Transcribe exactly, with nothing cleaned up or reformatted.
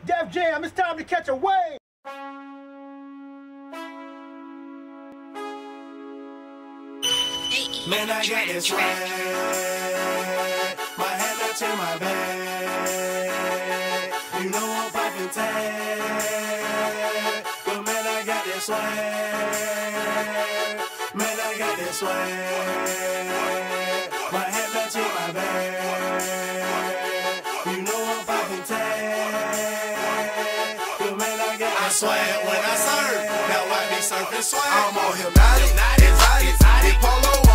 Def Jam, it's time to catch a wave. Man, I got this swag. My head that's in my bag. You know I'm poppin' tag. But man, I got this swag. Man, I got this swag. My head that's in my bag. You know I'm poppin' tag. But man, I got this swag. When I surf, now I be surfing swag. I'm on hypnotic, exotic, polo.